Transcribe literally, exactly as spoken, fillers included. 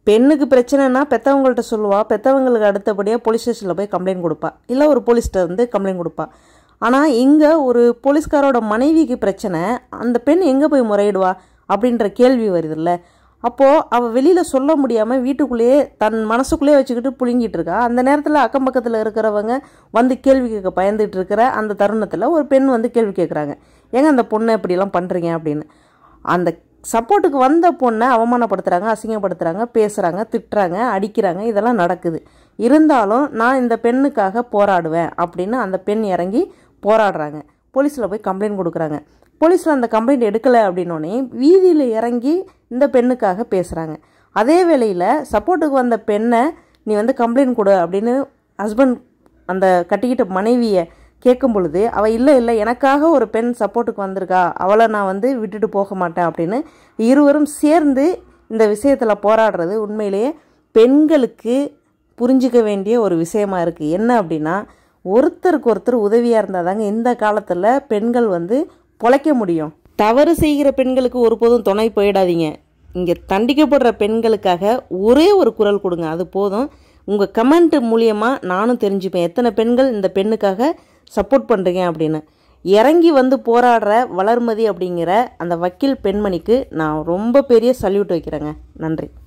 பெண்ணுக்கு பிரச்சனைனா பெற்றவங்கள்ட்ட சொல்லுவா, பெற்றவங்களுக்கு அடுத்தபடியாக போலீஸ் ஸ்டேஷனில் போய் கம்ப்ளைண்ட் கொடுப்பா, இல்லை ஒரு போலீஸ்கிட்ட வந்து கம்ப்ளைண்ட் கொடுப்பா. ஆனால் இங்கே ஒரு போலீஸ்காரோட மனைவிக்கு பிரச்சனை, அந்த பெண் எங்கே போய் முறையிடுவா அப்படின்ற கேள்வி வருதுல்ல. அப்போது அவள் வெளியில் சொல்ல முடியாமல் வீட்டுக்குள்ளேயே தன் மனசுக்குள்ளேயே வச்சுக்கிட்டு புழுங்கிட்டு இருக்கா. அந்த நேரத்தில் அக்கம் பக்கத்தில் இருக்கிறவங்க வந்து கேள்வி கேட்க பயந்துட்டு இருக்கிற அந்த தருணத்தில் ஒரு பெண் வந்து கேள்வி கேட்குறாங்க, ஏங்க அந்த பொண்ணை இப்படிலாம் பண்ணுறீங்க அப்படின்னு. அந்த சப்போர்ட்டுக்கு வந்த பொண்ணை அவமானப்படுத்துகிறாங்க, அசிங்கப்படுத்துகிறாங்க, பேசுகிறாங்க, திட்டுறாங்க, அடிக்கிறாங்க, இதெல்லாம் நடக்குது. இருந்தாலும் நான் இந்த பெண்ணுக்காக போராடுவேன் அப்படின்னு அந்த பெண் இறங்கி போராடுறாங்க. போலீஸில் போய் கம்ப்ளைண்ட் கொடுக்குறாங்க. போலீஸில் அந்த கம்ப்ளைண்ட் எடுக்கலை அப்படின்னோடனே வீதியில் இறங்கி இந்த பெண்ணுக்காக பேசுகிறாங்க. அதே வேளையில் சப்போர்ட்டுக்கு வந்த பெண்ணை நீ வந்து கம்ப்ளைண்ட் கொடு அப்படின்னு ஹஸ்பண்ட் அந்த கட்டிக்கிட்ட மனைவியை கேட்கும் பொழுது அவள் இல்லை இல்லை எனக்காக ஒரு பெண் சப்போர்ட்டுக்கு வந்திருக்கா, அவளை நான் வந்து விட்டுட்டு போக மாட்டேன் அப்படின்னு இருவரும் சேர்ந்து இந்த விஷயத்தில் போராடுறது உண்மையிலேயே பெண்களுக்கு புரிஞ்சிக்க வேண்டிய ஒரு விஷயமா இருக்குது. என்ன அப்படின்னா, ஒருத்தருக்கு ஒருத்தர் உதவியாக இருந்தால் தாங்க இந்த காலத்தில் பெண்கள் வந்து பொழைக்க முடியும். தவறு செய்கிற பெண்களுக்கு ஒருபோதும் துணை போயிடாதீங்க. இங்கே தண்டிக்கப்படுற பெண்களுக்காக ஒரே ஒரு குரல் கொடுங்க, அது போதும். உங்கள் கமெண்ட் மூலியமாக நானும் தெரிஞ்சுப்பேன் எத்தனை பெண்கள் இந்த பெண்ணுக்காக சப்போர்ட் பண்ணுறீங்க அப்படின்னு. இறங்கி வந்து போராடுற வளர்மதி அப்படிங்கிற அந்த வக்கீல் பெண்மணிக்கு நான் ரொம்ப பெரிய சல்யூட் வைக்கிறேங்க. நன்றி.